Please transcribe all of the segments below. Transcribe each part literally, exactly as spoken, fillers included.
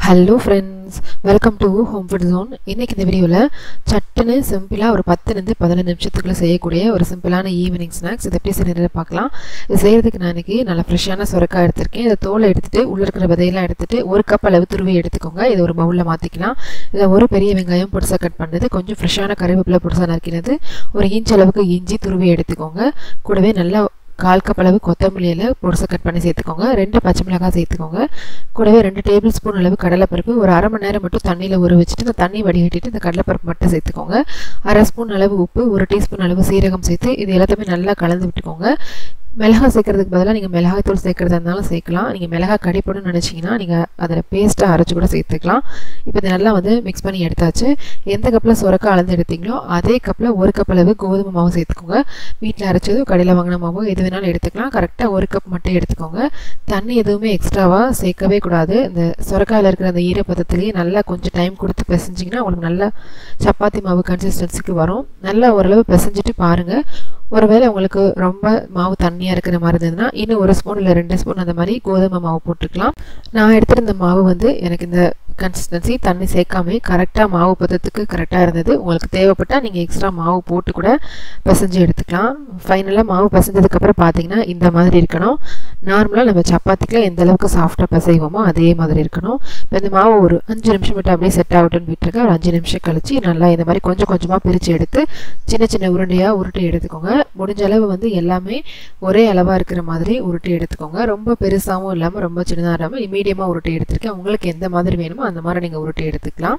Hello friends, welcome to Home Food Zone. இன்னைக்கு இந்த வீடியோல சட்டுன்னு சிம்பிளா ஒரு பத்து இருந்து பதினைந்து நிமிஷத்துக்குள்ள செய்யக்கூடிய ஒரு சிம்பிளான ஈவினிங் ஸ்நாக்ஸ் இத எப்படி செய்யறதுன்னு பார்க்கலாம். இது செய்யிறதுக்கு நான் இன்னைக்கு நல்ல ஃப்ரெஷ்ஷான சொரக்காய் எடுத்துர்க்கேன். இத தோலை எடுத்துட்டு உள்ள இருக்கிற விதையெல்லாம் எடுத்துட்டு ஒரு கப் அளவு துருவி எடுத்துக்கோங்க. இது ஒரு பவுல்ல மாத்திக்கலாம். இத ஒரு பெரிய வெங்காயம் பொடிசா கட் பண்ணது, கொஞ்சம் ஃப்ரெஷ்ஷான கறிவேப்பிலை பொடிசா நறுக்கினது, ஒரு இன்ச் அளவுக்கு இஞ்சி துருவி எடுத்துக்கோங்க. கூடவே நல்ல கால் கப் அளவு கொத்தமல்லி இலை பொடிசா கட் பண்ணி சேர்த்துக்கோங்க. ரெண்டு பச்சை மிளகாய் சேர்த்துக்கோங்க. கூடவே ரெண்டு டேபிள் ஸ்பூன் அளவு கடலைப்பருப்பு ஒரு அரை மணி நேரம் மட்டும் தண்ணியில் ஊற வச்சுட்டு இந்த தண்ணி வடிகட்டிட்டு இந்த கடலைப்பருப்பு மட்டும் சேர்த்துக்கோங்க. அரை ஸ்பூன் அளவு உப்பு, ஒரு டீஸ்பூன் அளவு சீரகம் சேர்த்து இது எல்லாத்தையுமே நல்லா கலந்து விட்டுக்கோங்க. மிளகாய் சேர்க்கறதுக்கு பதிலாக நீங்கள் மிளகாய் தூள் சேர்க்கறதா இருந்தாலும் சேர்க்கலாம். நீங்கள் மிளகாய் கடிப்படணும்னு நினச்சிங்கன்னா நீங்கள் அதில் பேஸ்ட்டாக அரைச்சி கூட சேர்த்துக்கலாம். இப்போ இதை நல்லா வந்து மிக்ஸ் பண்ணி எடுத்தாச்சு. எந்த கப்பில் சொரக்காய் அளந்து எடுத்தீங்களோ அதே கப்பில் ஒரு கப் அளவு கோதுமை மாவு சேர்த்துக்கோங்க. வீட்டில் அரைச்சது கடையில் வாங்கின மாவு எது வேணாலும் எடுத்துக்கலாம். கரெக்டாக ஒரு கப் மட்டும் எடுத்துக்கோங்க. தண்ணி எதுவுமே எக்ஸ்ட்ராவாக சேர்க்கவே கூடாது. இந்த சொரக்காயில் இருக்கிற அந்த ஈரப்பதத்துலேயே நல்லா கொஞ்சம் டைம் கொடுத்து பிசைஞ்சிங்கன்னா உங்களுக்கு நல்லா சப்பாத்தி மாவு கன்சிஸ்டன்சிக்கு வரும். நல்லா ஓரளவு பிசைஞ்சிட்டு பாருங்கள். ஒருவேளை உங்களுக்கு ரொம்ப மாவு தண்ணியாக இருக்கிற மாதிரி இருந்ததுன்னா இன்னும் ஒரு ஸ்பூன் இல்லை ரெண்டு ஸ்பூன் அந்த மாதிரி கோதுமை மாவு போட்டுக்கலாம். நான் எடுத்துகிட்டு மாவு வந்து எனக்கு இந்த கன்சிஸ்டன்சி தண்ணி சேர்க்காமே கரெக்டாக மாவு பதத்துக்கு கரெக்டாக இருந்தது. உங்களுக்கு தேவைப்பட்டால் நீங்கள் எக்ஸ்ட்ரா மாவு போட்டு கூட பிசைஞ்சு எடுத்துக்கலாம். ஃபைனலாக மாவு பிசைஞ்சதுக்கப்புறம் பார்த்தீங்கன்னா இந்த மாதிரி இருக்கணும். நார்மலாக நம்ம சப்பாத்திக்கெலாம் எந்த அளவுக்கு சாஃப்டாக பிசைவோமோ அதே மாதிரி இருக்கணும். இப்போ இந்த மாவு ஒரு அஞ்சு நிமிஷம் மட்டும் அப்படியே செட் ஆகட்டும்னு விட்டுருக்கேன். ஒரு அஞ்சு நிமிஷம் கழிச்சு நல்லா இந்த மாதிரி கொஞ்சம் கொஞ்சமாக பிரித்து எடுத்து சின்ன சின்ன உருண்டையாக உருட்டி எடுத்துக்கோங்க. முடிஞ்ச அளவு வந்து எல்லாமே ஒரே அளவாக இருக்கிற மாதிரி உருட்டி எடுத்துக்கோங்க. ரொம்ப பெருசாகவும் இல்லாமல் ரொம்ப சின்னதாக இல்லாமல் மீடியமாக உருட்டி எடுத்துருக்கேன். உங்களுக்கு எந்த மாதிரி வேணுமோ அந்த மாதிரி நீங்கள் உருட்டி எடுத்துக்கலாம்.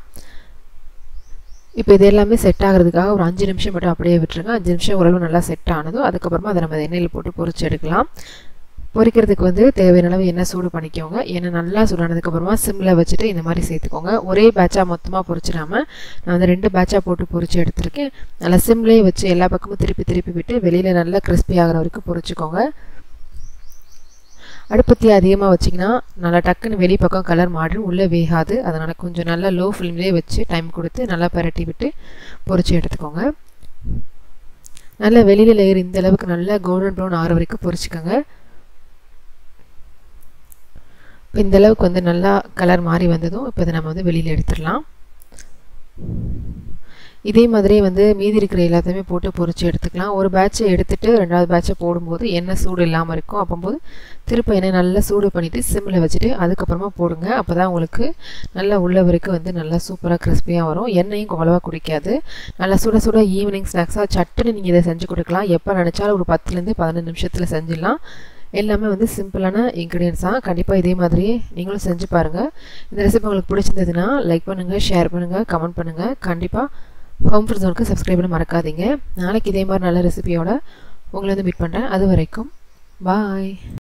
இப்போ இது எல்லாமே செட் ஆகிறதுக்காக ஒரு அஞ்சு நிமிஷம் மட்டும் அப்படியே விட்டுருங்க. அஞ்சு நிமிஷம் ஓரளவு நல்லா செட் ஆனதும் அதுக்கப்புறமா அதை நம்ம எண்ணெயில் போட்டு பொரிச்சு எடுக்கலாம். பொரிக்கிறதுக்கு வந்து தேவையான அளவு எண்ணெய் சூடு பண்ணிக்கோங்க. எண்ணெய் நல்லா சூடானதுக்கப்புறமா சிம்மில் வச்சுட்டு இந்த மாதிரி சேர்த்துக்கோங்க. ஒரே பேட்சாக மொத்தமாக பொரிச்சிடாமல் நான் வந்து ரெண்டு பேட்சாக போட்டு பொரிச்சு எடுத்துருக்கேன். நல்லா சிம்லேயே வச்சு எல்லா பக்கமும் திருப்பி திருப்பி விட்டு வெளியில் நல்லா கிறிஸ்பி ஆகிற வரைக்கும் பொரிச்சுக்கோங்க. அடுப்பத்தி அதிகமாக வச்சிங்கன்னா நல்லா டக்குன்னு வெளி பக்கம் கலர் மாறிடும், உள்ளே வேகாது. அதனால் கொஞ்சம் நல்லா லோ ஃப்ளேம்லேயே வச்சு டைம் கொடுத்து நல்லா பரட்டி விட்டு பொரிச்சு எடுத்துக்கோங்க. நல்லா வெளியில் லேயர் இந்த அளவுக்கு நல்லா கோல்டன் ப்ரௌன் ஆற வரைக்கும் பொரிச்சுக்கோங்க. இப்போ இந்த அளவுக்கு வந்து நல்லா கலர் மாறி வந்ததும் இப்போ இதை நம்ம வந்து வெளியில் எடுத்துடலாம். இதே மாதிரியே வந்து மீதி இருக்கிற எல்லாத்தையுமே போட்டு பொரிச்சு எடுத்துக்கலாம். ஒரு பேட்சை எடுத்துகிட்டு ரெண்டாவது பேட்சை போடும்போது எண்ணெய் சூடு இல்லாமல் இருக்கும். அப்போது திருப்ப எண்ணெய் நல்லா சூடு பண்ணிவிட்டு சிம்மில் வச்சுட்டு அதுக்கப்புறமா போடுங்க. அப்போ தான் உங்களுக்கு நல்லா உள்ள வரைக்கும் வந்து நல்லா சூப்பராக கிறிஸ்பியாக வரும். எண்ணெயும் அவ்வளோவா குடிக்காது. நல்லா சுட சுட ஈவினிங் ஸ்நாக்ஸாக சட்டுன்னு நீங்கள் இதை செஞ்சு கொடுக்கலாம். எப்போ நினச்சாலும் ஒரு பத்துலேருந்து பதினஞ்சு நிமிஷத்தில் செஞ்சிடலாம். எல்லாமே வந்து சிம்பிளான இன்க்ரீடியன்ஸ் தான். கண்டிப்பாக இதே மாதிரியே நீங்களும் செஞ்சு பாருங்கள். இந்த ரெசிபி உங்களுக்கு பிடிச்சிருந்ததுன்னா லைக் பண்ணுங்கள், ஷேர் பண்ணுங்கள், கமெண்ட் பண்ணுங்கள். கண்டிப்பாக ஹோம் ஃபுட் ஜோனுக்கு சப்ஸ்கிரைப் பண்ண மறக்காதீங்க. நாளைக்கு இதே மாதிரி நல்ல ரெசிபியோட உங்களை வந்து மீட் பண்ணுறேன். அது வரைக்கும் பாய்.